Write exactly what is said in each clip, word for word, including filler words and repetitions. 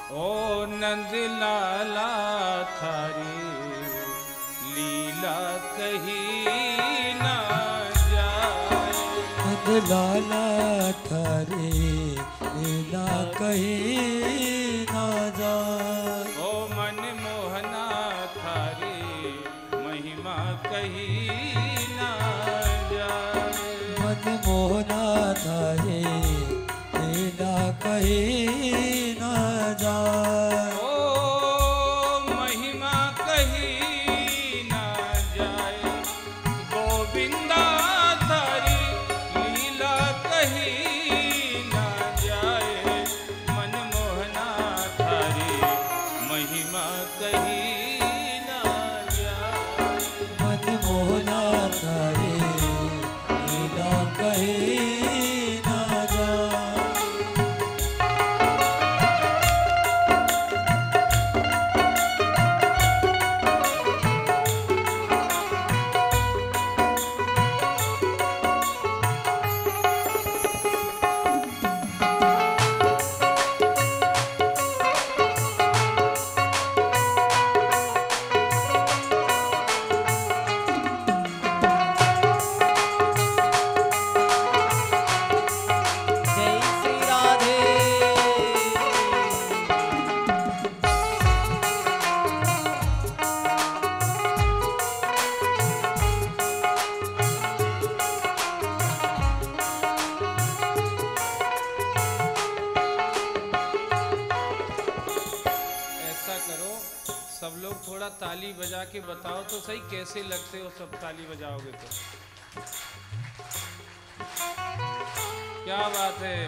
ओ नंद लाला थारी लीला कही ना जाए। नंद लाला थारी लीला कही ना जाए। ओ मन मोहना थारी महिमा कही ना जाए। मन मोहना थारी लीला कही ना जाए। ओ महिमा कही ना जाए। गोविंदा थारी लीला कही ना जाए। मन मोहना थारी महिमा कही ना जाए। मन मोहना थारी लीला कही ना जाए। सब लोग थोड़ा ताली बजा के बताओ तो सही कैसे लगते हो। सब ताली बजाओगे तो क्या बात है।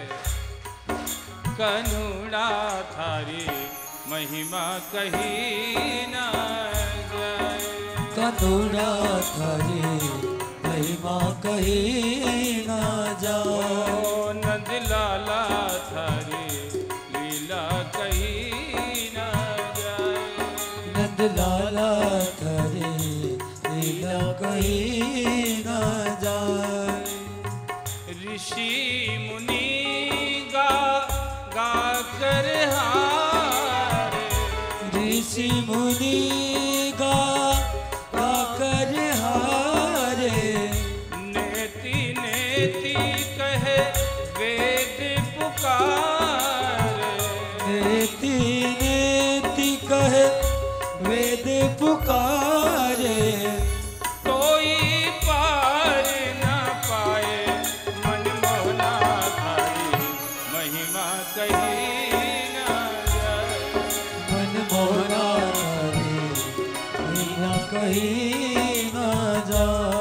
कन्हुड़ा थारी महिमा कही ना जाए। कन्हुड़ा थारी महिमा कही ना जाए। ओ नंद लाला थारी लीला कही ना जाए। नंद लाला थारी लीला कही ना जाए। ऋषि मुनि गा गा कर हारे। ऋषि मुनि गा गा कर हारे। नेति नेति कहे वेद पुकारे। नेति नेति कहे वेद पुकारे। कोई पार न पाए मन मोहना थारी महिमा कही ना जाए। मन मोहना थारी महिमा कही ना जाए।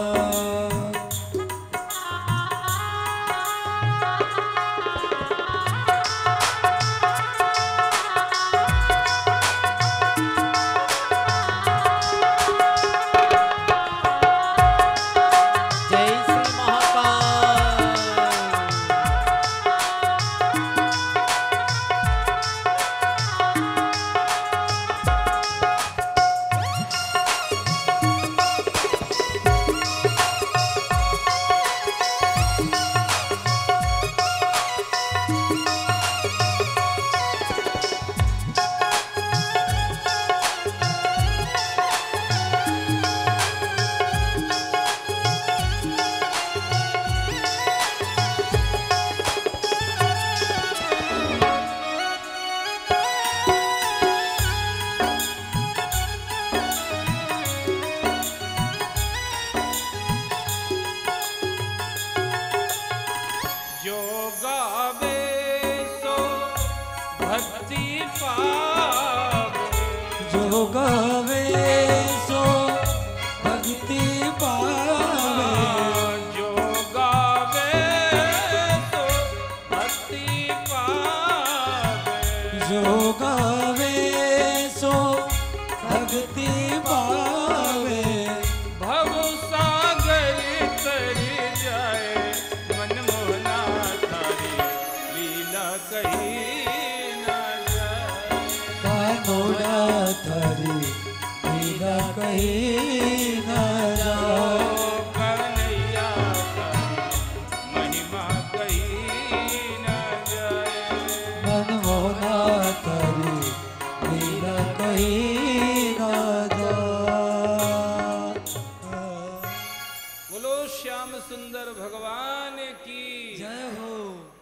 जो गावे सो भक्ति पावे। जो गावे सो भक्ति पावे। जो गावे सो भक्ति पावे। जो गावे सो भक्ति पावे। भव सागर तर जाए मन मोहना थारी लीला कही ना जाए। कानोड़ा थारी लीला कही ना जाए। कन्हैया थारी महिमा कही ना जाए। मन मोहना थारी बोलो श्याम सुंदर भगवान की जय हो।